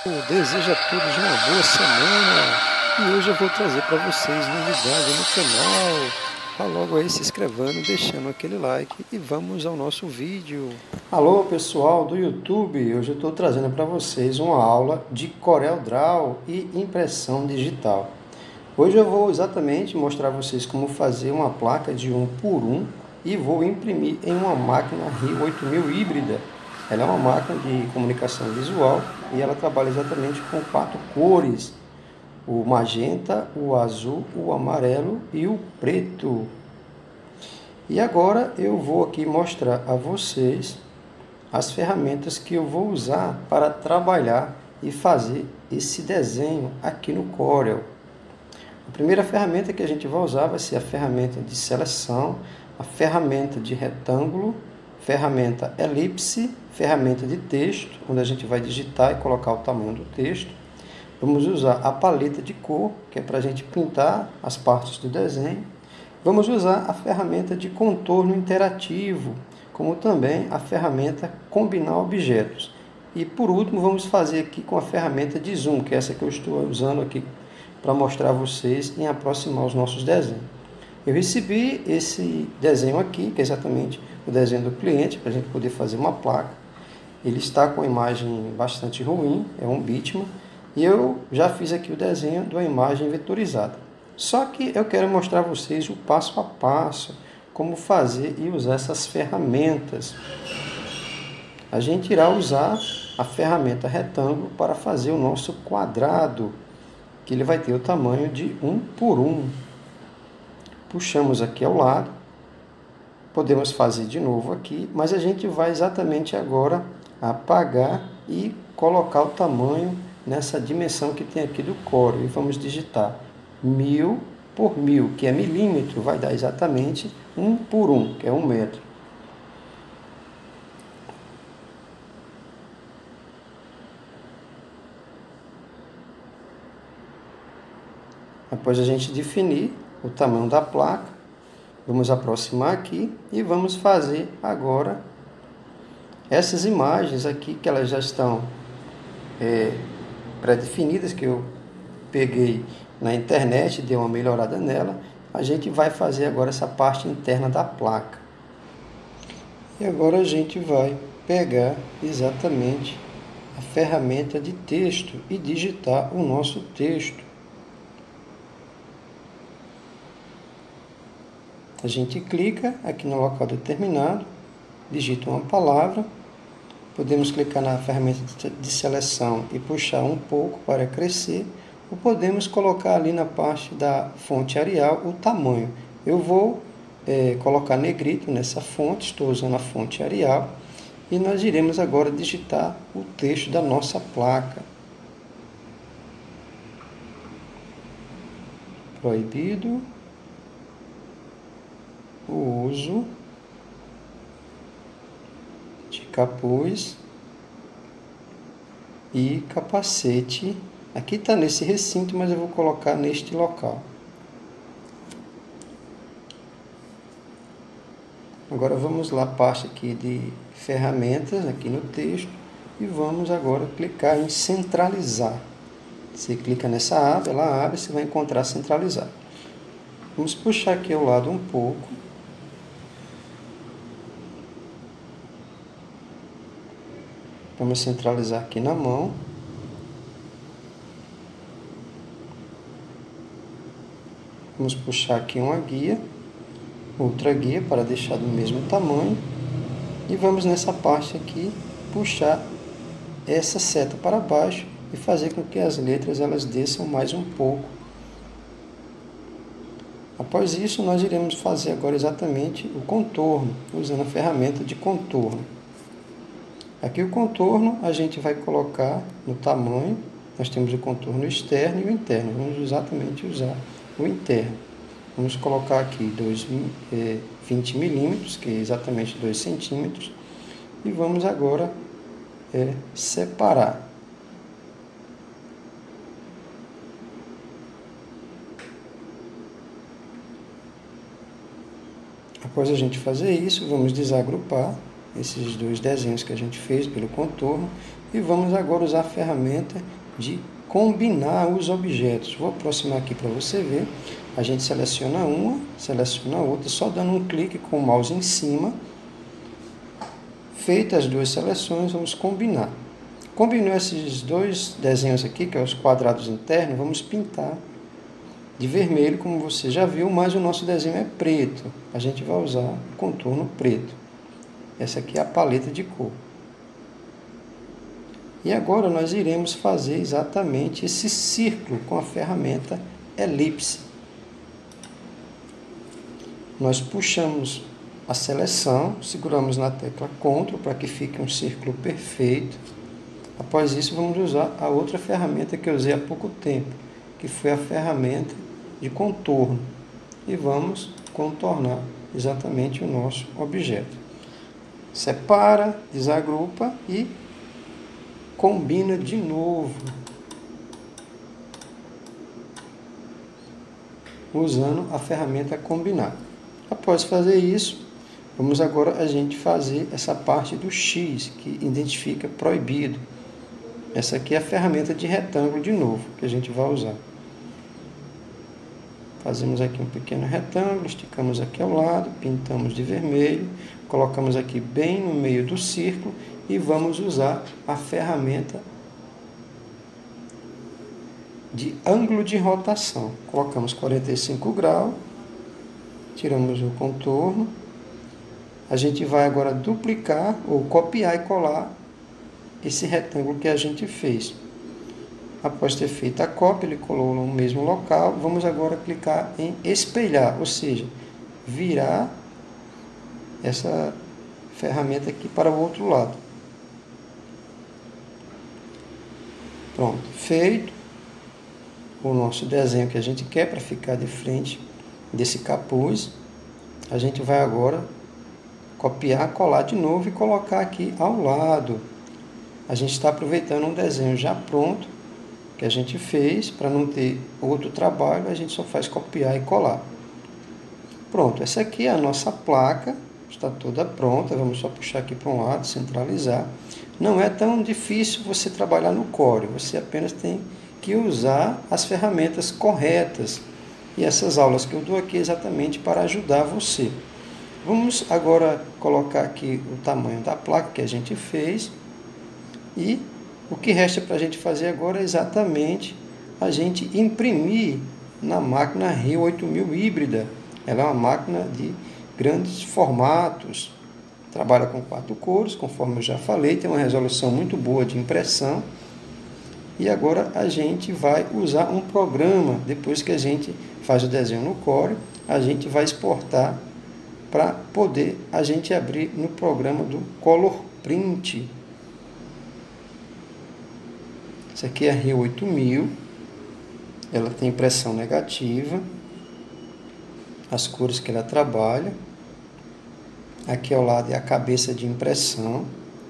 Desejo a todos uma boa semana e hoje eu vou trazer para vocês novidade no canal. Vá logo aí se inscrevendo, deixando aquele like e vamos ao nosso vídeo. Alô pessoal do YouTube, hoje eu estou trazendo para vocês uma aula de CorelDRAW e impressão digital. Hoje eu vou exatamente mostrar a vocês como fazer uma placa de 1 por 1 e vou imprimir em uma máquina RIO 8000 híbrida. Ela é uma máquina de comunicação visual e ela trabalha exatamente com 4 cores: o magenta, o azul, o amarelo e o preto. E agora eu vou aqui mostrar a vocês as ferramentas que eu vou usar para trabalhar e fazer esse desenho aqui no Corel. A primeira ferramenta que a gente vai usar vai ser a ferramenta de seleção, a ferramenta de retângulo, ferramenta elipse, ferramenta de texto, onde a gente vai digitar e colocar o tamanho do texto. Vamos usar a paleta de cor, que é para a gente pintar as partes do desenho. Vamos usar a ferramenta de contorno interativo, como também a ferramenta combinar objetos. E por último, vamos fazer aqui com a ferramenta de zoom, que é essa que eu estou usando aqui para mostrar a vocês em aproximar os nossos desenhos. Eu recebi esse desenho aqui, que é exatamente o desenho do cliente, para a gente poder fazer uma placa. Ele está com a imagem bastante ruim, é um bitmap, e eu já fiz aqui o desenho de uma imagem vetorizada. Só que eu quero mostrar a vocês o passo a passo, como fazer e usar essas ferramentas. A gente irá usar a ferramenta retângulo para fazer o nosso quadrado, que ele vai ter o tamanho de 1 por 1. Puxamos aqui ao lado, podemos fazer de novo aqui, mas a gente vai exatamente agora apagar e colocar o tamanho nessa dimensão que tem aqui do Corel. E vamos digitar 1000 por 1000, que é milímetro, vai dar exatamente 1 por 1, que é 1 metro. Após a gente definir o tamanho da placa, vamos aproximar aqui e vamos fazer agora essas imagens aqui, que elas já estão pré-definidas, que eu peguei na internet, dei uma melhorada nela. A gente vai fazer agora essa parte interna da placa. E agora a gente vai pegar exatamente a ferramenta de texto e digitar o nosso texto. A gente clica aqui no local determinado, digita uma palavra, podemos clicar na ferramenta de seleção e puxar um pouco para crescer, ou podemos colocar ali na parte da fonte Arial o tamanho. Eu vou colocar negrito nessa fonte, estou usando a fonte Arial, e nós iremos agora digitar o texto da nossa placa. Proibido o uso de capuz e capacete. Aqui está nesse recinto, mas eu vou colocar neste local. Agora vamos lá, parte aqui de ferramentas, aqui no texto, e vamos agora clicar em centralizar. Você clica nessa aba, ela abre, você vai encontrar centralizar. Vamos puxar aqui ao lado um pouco. Vamos centralizar aqui na mão. Vamos puxar aqui uma guia, outra guia para deixar do mesmo tamanho. E vamos nessa parte aqui puxar essa seta para baixo e fazer com que as letras elas desçam mais um pouco. Após isso, nós iremos fazer agora exatamente o contorno, usando a ferramenta de contorno. Aqui o contorno a gente vai colocar no tamanho. Nós temos o contorno externo e o interno. Vamos exatamente usar o interno. Vamos colocar aqui 20 milímetros, que é exatamente 2 centímetros. E vamos agora separar. Após a gente fazer isso, vamos desagrupar esses dois desenhos que a gente fez pelo contorno E vamos agora usar a ferramenta de combinar os objetos. Vou aproximar aqui para você ver. A gente seleciona uma, seleciona a outra, só dando um clique com o mouse em cima. Feitas as duas seleções, vamos combinar. Combinou esses dois desenhos aqui, que são os quadrados internos, vamos pintar de vermelho, como você já viu, mas o nosso desenho é preto. A gente vai usar contorno preto. Essa aqui é a paleta de cor. E agora nós iremos fazer exatamente esse círculo com a ferramenta elipse. Nós puxamos a seleção, seguramos na tecla Ctrl para que fique um círculo perfeito. Após isso, vamos usar a outra ferramenta que eu usei há pouco tempo, que foi a ferramenta de contorno. E vamos contornar exatamente o nosso objeto. Separa, desagrupa e combina de novo, usando a ferramenta combinar. Após fazer isso, vamos agora a gente fazer essa parte do X, que identifica proibido. Essa aqui é a ferramenta de retângulo de novo, que a gente vai usar. Fazemos aqui um pequeno retângulo, esticamos aqui ao lado, pintamos de vermelho, colocamos aqui bem no meio do círculo e vamos usar a ferramenta de ângulo de rotação. Colocamos 45 graus, tiramos o contorno. A gente vai agora duplicar ou copiar e colar esse retângulo que a gente fez. Após ter feito a cópia, ele colou no mesmo local. Vamos agora clicar em espelhar, ou seja, virar essa ferramenta aqui para o outro lado. Pronto, feito o nosso desenho que a gente quer para ficar de frente desse capuz. A gente vai agora copiar, colar de novo e colocar aqui ao lado. A gente está aproveitando um desenho já pronto que a gente fez, para não ter outro trabalho, a gente só faz copiar e colar. Pronto, essa aqui é a nossa placa, está toda pronta, vamos só puxar aqui para um lado, centralizar. Não é tão difícil você trabalhar no Corel, você apenas tem que usar as ferramentas corretas. E essas aulas que eu dou aqui é exatamente para ajudar você. Vamos agora colocar aqui o tamanho da placa que a gente fez. E o que resta para a gente fazer agora é exatamente a gente imprimir na máquina Rio 8000 híbrida. Ela é uma máquina de grandes formatos, trabalha com 4 cores, conforme eu já falei, tem uma resolução muito boa de impressão. E agora a gente vai usar um programa, depois que a gente faz o desenho no Corel, a gente vai exportar para poder a gente abrir no programa do Color Print. Essa aqui é a Rio 8000, ela tem impressão negativa, as cores que ela trabalha. Aqui ao lado é a cabeça de impressão.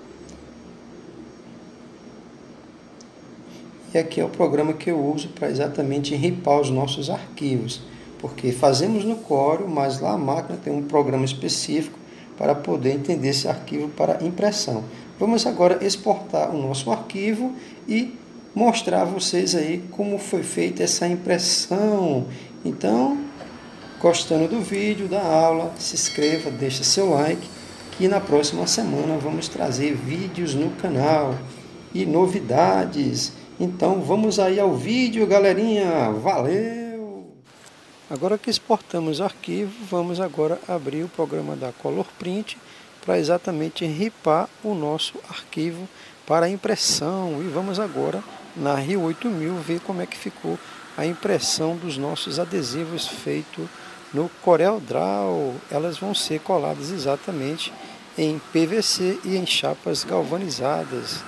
E aqui é o programa que eu uso para exatamente ripar os nossos arquivos, porque fazemos no Corel, mas lá a máquina tem um programa específico para poder entender esse arquivo para impressão. Vamos agora exportar o nosso arquivo e mostrar a vocês aí como foi feita essa impressão. Então, gostando do vídeo, da aula, se inscreva, deixa seu like, que na próxima semana vamos trazer vídeos no canal e novidades. Então, vamos aí ao vídeo, galerinha. Valeu! Agora que exportamos o arquivo, vamos agora abrir o programa da Color Print para exatamente ripar o nosso arquivo para impressão. E vamos agora na Rio 8000 ver como é que ficou a impressão dos nossos adesivos feito no CorelDRAW. Elas vão ser coladas exatamente em PVC e em chapas galvanizadas.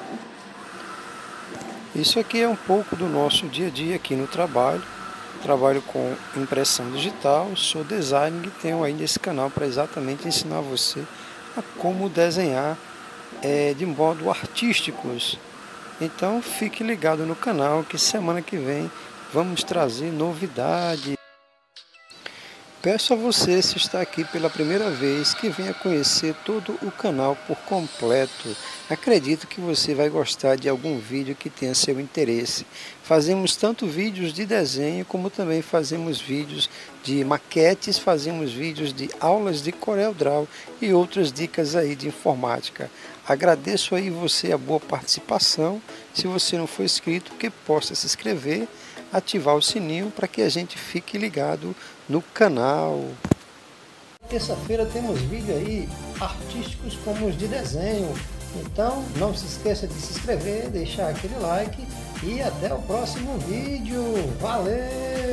Isso aqui é um pouco do nosso dia a dia aqui no trabalho. Trabalho com impressão digital, sou designer e tenho aí nesse canal para exatamente ensinar você a como desenhar de modo artísticos. Então fique ligado no canal que semana que vem vamos trazer novidades. Peço a você, se está aqui pela primeira vez, que venha conhecer todo o canal por completo. Acredito que você vai gostar de algum vídeo que tenha seu interesse. Fazemos tanto vídeos de desenho, como também fazemos vídeos de maquetes, fazemos vídeos de aulas de CorelDRAW e outras dicas aí de informática. Agradeço aí você a boa participação. Se você não for inscrito, que possa se inscrever, ativar o sininho para que a gente fique ligado no canal. Terça-feira temos vídeo aí artísticos como os de desenho. Então não se esqueça de se inscrever, deixar aquele like e até o próximo vídeo. Valeu!